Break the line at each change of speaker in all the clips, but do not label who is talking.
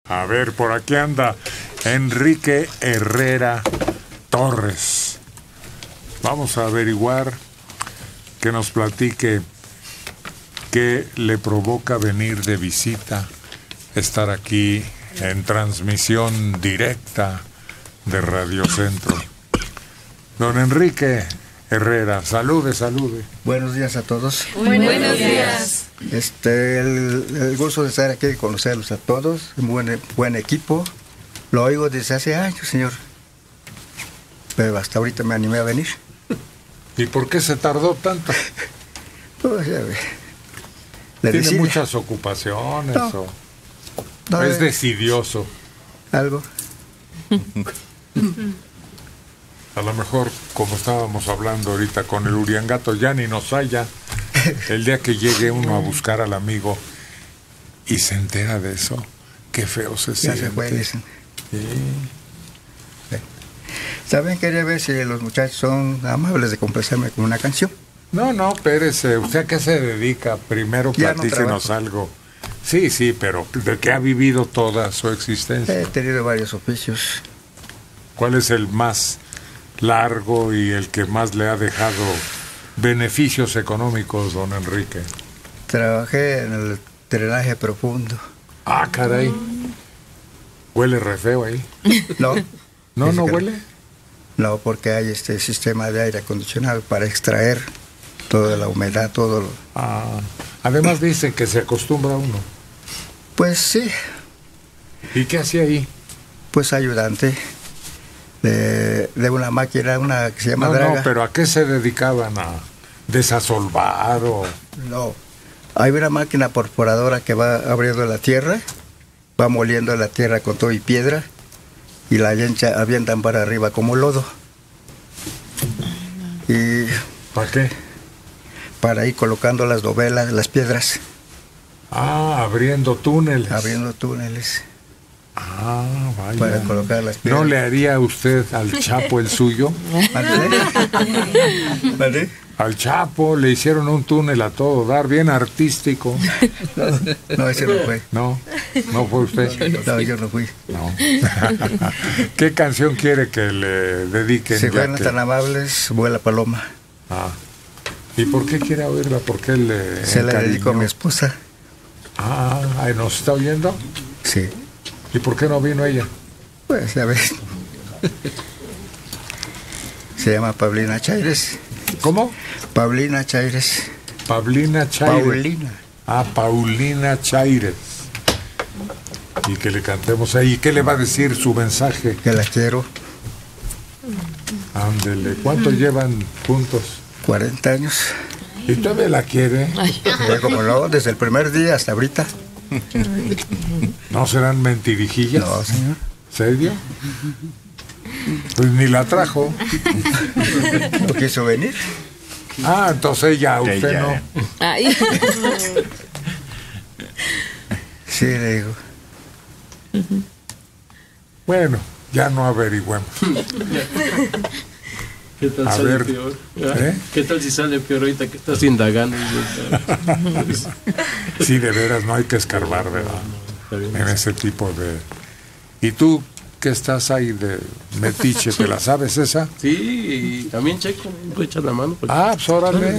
A ver, por aquí anda Enrique Herrera Torres. Vamos a averiguar, que nos platique qué le provoca venir de visita, estar aquí en transmisión directa de Radio Centro. Don Enrique Herrera, salude.
Buenos días a todos.
Buenos días.
El gusto de estar aquí y conocerlos a todos. Buen equipo. Lo oigo desde hace años, señor. Pero hasta ahorita me animé a venir.
¿Y por qué se tardó tanto?
Pues, ya ve.
¿Tiene muchas ocupaciones
no,
es decidioso?
Algo.
A lo mejor, como estábamos hablando ahorita con el Uriangato, ya ni nos halla. El día que llegue uno a buscar al amigo y se entera de eso, qué feo se siente.
Ya se fue, dicen.
Sí.
También quería ver si los muchachos son amables de complacerme con una canción.
No, espérese. ¿Usted a qué se dedica? Primero platíquenos algo. Sí, pero ¿de qué ha vivido toda su existencia?
He tenido varios oficios.
¿Cuál es el más largo y el que más le ha dejado beneficios económicos, don Enrique?
Trabajé en el drenaje profundo.
Ah, caray. ¿Huele re feo ahí?
No.
¿No huele?
No, porque hay este sistema de aire acondicionado para extraer toda la humedad, todo lo...
Además dicen que se acostumbra uno.
Pues sí.
¿Y qué hacía ahí?
Pues ayudante de una máquina, una que se llama draga.
No, pero ¿a qué se dedicaban? ¿A desasolvar o...?
No, hay una máquina perforadora que va abriendo la tierra, va moliendo la tierra con todo y piedra, y la avientan para arriba como lodo. Y...
¿Para qué?
Para ir colocando las dovelas, las piedras.
Abriendo túneles.
Abriendo túneles.
Vaya.
Para colocar las piedras.
¿No le haría usted al Chapo el suyo?
¿Vale?
Al Chapo le hicieron un túnel a todo dar, bien artístico.
No, ese no fue.
No fue usted.
No, yo no fui.
No. ¿Qué canción quiere que le dediquen?
Si fueran tan amables, Vuela Paloma.
¿Y por qué quiere oírla? ¿Por qué le
Se la dedico a mi esposa.
¿Nos está oyendo?
Sí.
¿Y por qué no vino ella?
Pues ya ves. Se llama Paulina Chaires.
¿Cómo?
Paulina Chaires.
Paulina Chaires.
Paulina.
Paulina Chaires. Y que le cantemos ahí. ¿Qué le va a decir su mensaje?
Que la quiero.
Ándele. ¿Cuánto llevan juntos?
40 años.
¿Y todavía la quiere?
Como no, desde el primer día hasta ahorita.
¿No serán mentirijillas?
No, señor.
¿Serio? Pues ni la trajo.
¿No quiso venir?
Entonces usted
ella.
No.
Sí, le digo.
Bueno, ya no averigüemos.
¿Qué tal
A
sale
ver,
peor?
¿eh?
¿Qué tal si sale peor ahorita que estás indagando?
Sí, de veras no hay que escarbar, ¿verdad?
Está bien.
En ese tipo de... ¿Y tú qué estás ahí de metiche? ¿Te la sabes esa?
Sí, y también Checo, me puede echar la mano. Porque...
Pues órale.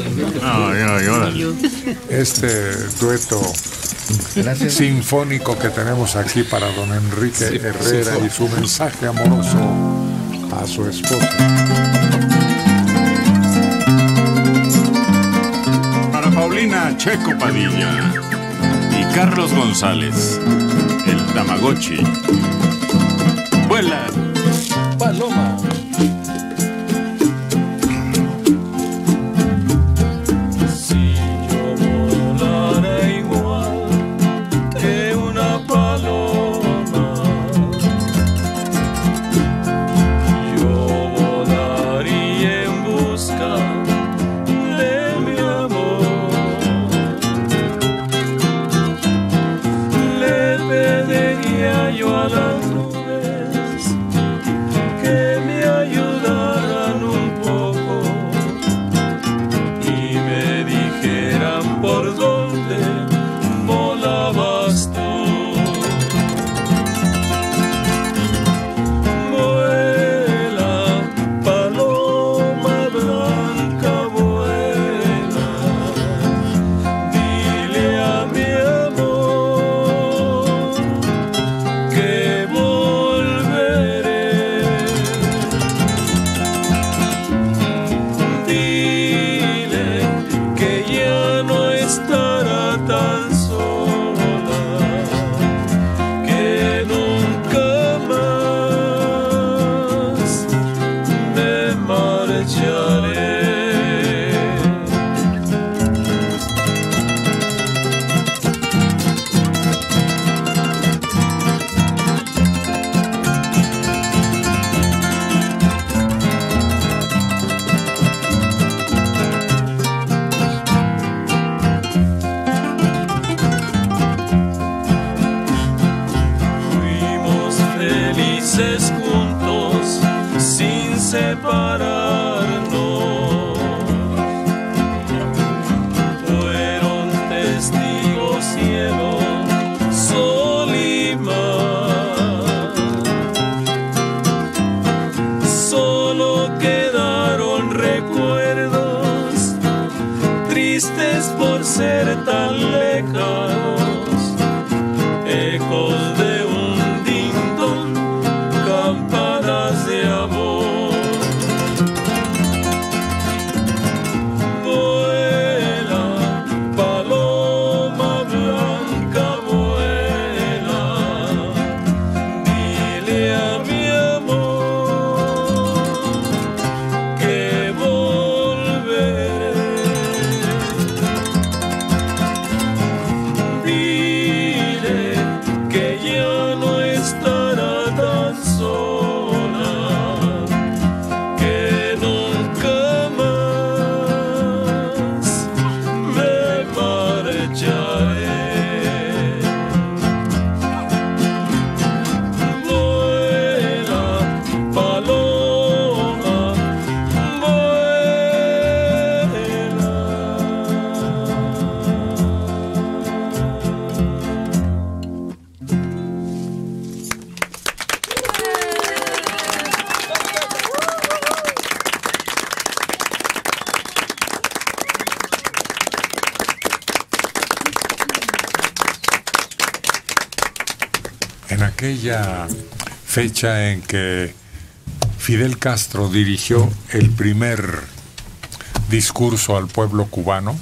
Este dueto sinfónico que tenemos aquí para don Enrique Herrera y su mensaje amoroso a su esposa.
Para Paulina Checo Padilla y Carlos González, el Tamagotchi. Vuela, paloma.
Si yo volara igual que una paloma, yo volaría en busca de mi amor. Le pediría yo a las nubes que me ayudaran un poco y me dijeran por dónde volabas tú. separarnos. Fueron testigos cielo, sol y mar. Solo quedaron recuerdos tristes por ser tan lejanos, ecos de un ding-dong, campanas de amor. Vuela, paloma blanca, vuela, dile a mi amor que volveré. Dile que ya no estará tan sola, que nunca más me marcharé. Vuela, paloma,
En aquella fecha en que Fidel Castro dirigió el primer discurso al pueblo cubano,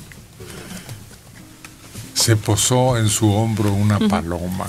se posó en su hombro una paloma.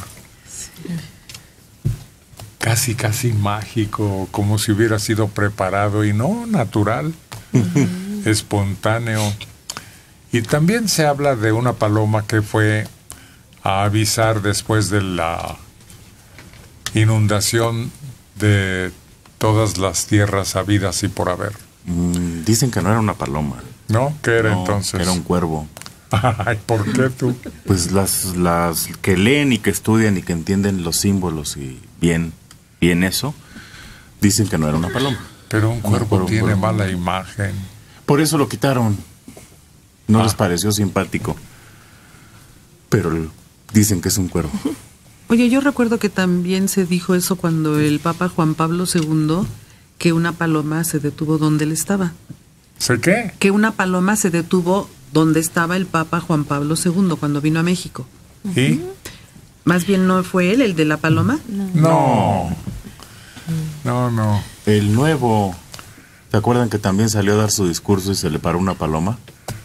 Casi, casi mágico, como si hubiera sido preparado y no natural, espontáneo. Y también se habla de una paloma que fue a avisar después de la inundación de todas las tierras habidas y por haber.
Dicen que no era una paloma.
¿No? ¿Qué era
No,
entonces?
Era un cuervo.
Ay, ¿por qué tú?
Pues las que leen y que estudian y que entienden los símbolos y bien eso, dicen que no era una paloma.
Pero un cuervo
Un
tiene
cuervo.
mala imagen.
Por eso lo quitaron. No les pareció simpático. Pero dicen que es un cuervo.
Oye, yo recuerdo que también se dijo eso cuando el Papa Juan Pablo II, que una paloma se detuvo donde él estaba.
¿Sé qué?
Que una paloma se detuvo donde estaba el Papa Juan Pablo II cuando vino a México.
¿Y?
Más bien, ¿no fue él el de la paloma?
No. No.
El nuevo. ¿Se acuerdan que también salió a dar su discurso y se le paró una paloma?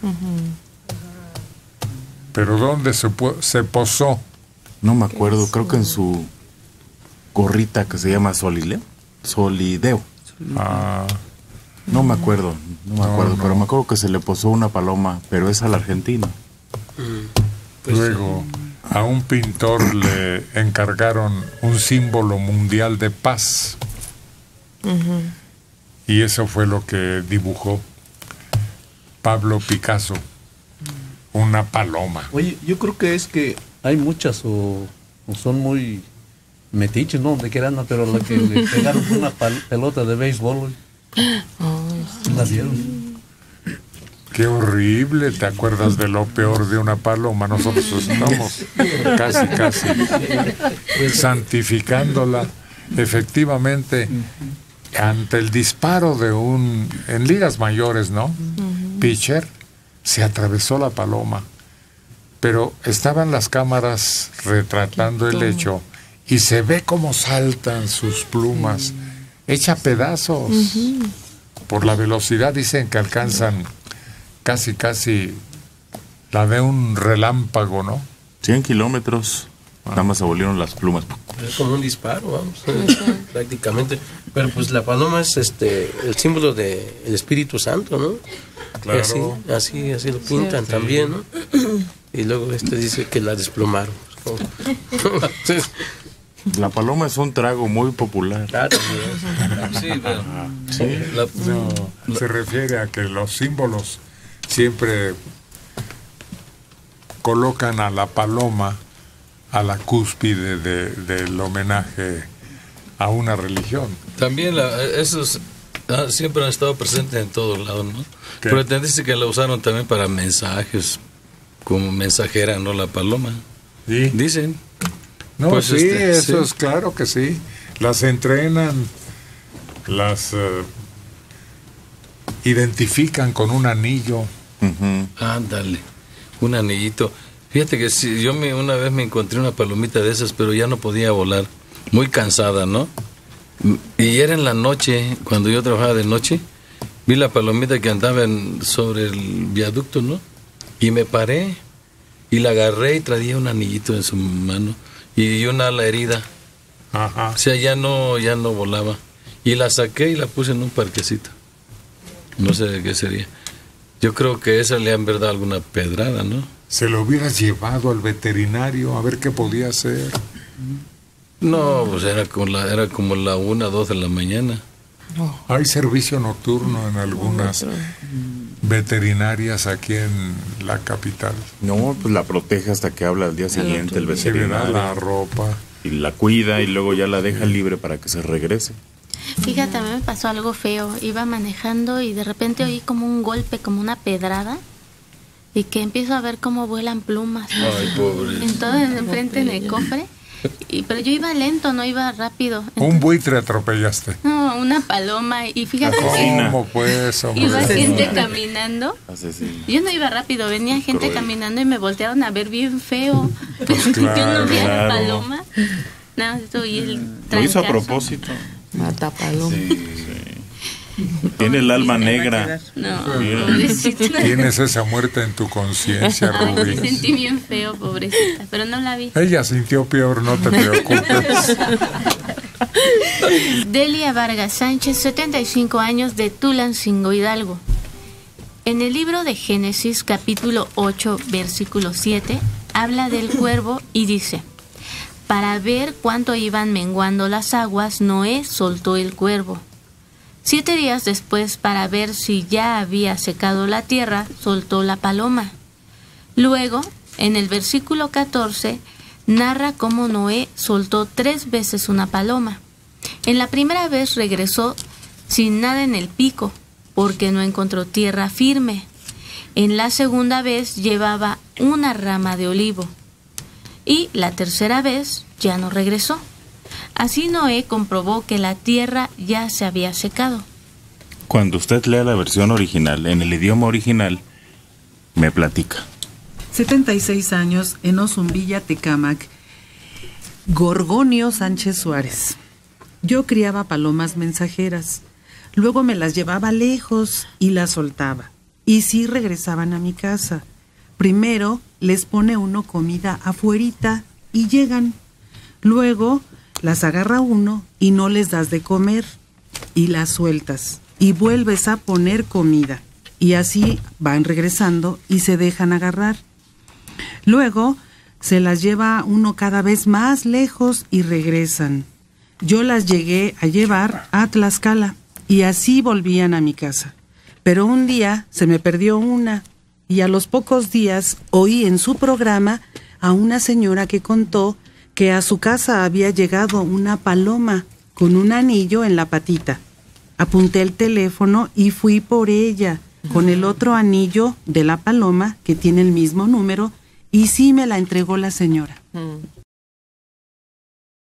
¿Pero dónde se posó?
No me acuerdo, creo que en su gorrita que se llama Solideo.
Ah,
No me acuerdo, pero me acuerdo que se le posó una paloma, pero es al argentino.
luego, a un pintor le encargaron un símbolo mundial de paz. Y eso fue lo que dibujó Pablo Picasso. Una paloma.
Oye, yo creo que es que hay muchas o son muy metiches, ¿no? Donde quieran, pero la que le pegaron fue una pelota de béisbol. Güey. La dieron.
Qué horrible, ¿te acuerdas de lo peor de una paloma? Nosotros estamos casi santificándola. Efectivamente, ante el disparo de en ligas mayores, ¿no? Pitcher, se atravesó la paloma, pero estaban las cámaras retratando el hecho y se ve cómo saltan sus plumas, hecha pedazos. Por la velocidad dicen que alcanzan casi la de un relámpago, ¿no?
100 kilómetros, nada más se volvieron las plumas.
Es como un disparo, vamos, prácticamente. Pero pues la paloma es el símbolo del Espíritu Santo, ¿no?
Claro.
Y así lo pintan también, ¿no? Y luego dice que la desplomaron.
La paloma es un trago muy popular.
Sí, pero
No, se refiere a que los símbolos siempre colocan a la paloma a la cúspide del homenaje a una religión.
También esos siempre han estado presentes en todos lados, ¿no?
¿Qué?
Pero dice que la usaron también para mensajes, como mensajera, ¿no? La paloma.
¿Sí?
Dicen.
No,
Pues,
sí, eso
sí.
es claro que sí. Las entrenan, las identifican con un anillo.
Ándale, un anillito. Fíjate que sí, yo una vez me encontré una palomita de esas, pero ya no podía volar. Muy cansada, ¿no? Y era en la noche, cuando yo trabajaba de noche, vi la palomita que andaba sobre el viaducto, ¿no? Y me paré y la agarré y traía un anillito en su mano y una ala herida.
Ajá.
O sea, ya no volaba. Y la saqué y la puse en un parquecito. No sé de qué sería. Yo creo que esa le han dado alguna pedrada, ¿no?
Se lo hubieras llevado al veterinario a ver qué podía hacer.
No, pues era como la 1, 2 de la mañana.
Hay servicio nocturno en algunas veterinarias aquí en la capital.
No, pues la protege hasta que habla al día siguiente el
Se le da
veterinario.
la ropa.
Y la cuida y luego ya la deja libre para que se regrese.
Fíjate, a mí me pasó algo feo. Iba manejando y de repente oí como un golpe, como una pedrada. Y que empiezo a ver cómo vuelan plumas.
Ay, pobre.
Entonces, enfrente en el cofre. Pero yo iba lento, no iba rápido.
Un buitre atropellaste.
No, una paloma. Y fíjate que
¿Cómo pues, hombre?
iba gente caminando.
Asesino.
Yo no iba rápido, venía gente caminando y me voltearon a ver bien feo.
Pues
Yo no vi a la
claro.
paloma. No, esto y el
Lo hizo a
trancazo.
propósito.
Mata paloma.
Tiene el alma negra.
No,
Mira.
pobrecita.
Tienes esa muerte en tu conciencia,
Ay, me
Rubí.
sentí bien feo, pobrecita, pero no la vi.
Ella sintió peor, no te preocupes.
Delia Vargas Sánchez, 75 años, de Tulancingo, Hidalgo. En el libro de Génesis, capítulo 8, versículo 7, habla del cuervo y dice: para ver cuánto iban menguando las aguas, Noé soltó el cuervo. 7 días después, para ver si ya había secado la tierra, soltó la paloma. Luego, en el versículo 14, narra cómo Noé soltó 3 veces una paloma. En la primera vez regresó sin nada en el pico, porque no encontró tierra firme. En la segunda vez llevaba una rama de olivo. Y la tercera vez ya no regresó. Así Noé comprobó que la tierra ya se había secado.
Cuando usted lea la versión original, en el idioma original, me platica.
76 años, en Ozumbilla, Tecámac. Gorgonio Sánchez Suárez. Yo criaba palomas mensajeras. Luego me las llevaba lejos y las soltaba. Y sí regresaban a mi casa. Primero les pone uno comida afuerita y llegan. Luego las agarra uno y no les das de comer. Y las sueltas. Y vuelves a poner comida. Y así van regresando y se dejan agarrar. Luego se las lleva uno cada vez más lejos y regresan. Yo las llegué a llevar a Tlaxcala y así volvían a mi casa. Pero un día se me perdió una y a los pocos días oí en su programa a una señora que contó que a su casa había llegado una paloma con un anillo en la patita. Apunté el teléfono y fui por ella con el otro anillo de la paloma que tiene el mismo número y sí me la entregó la señora.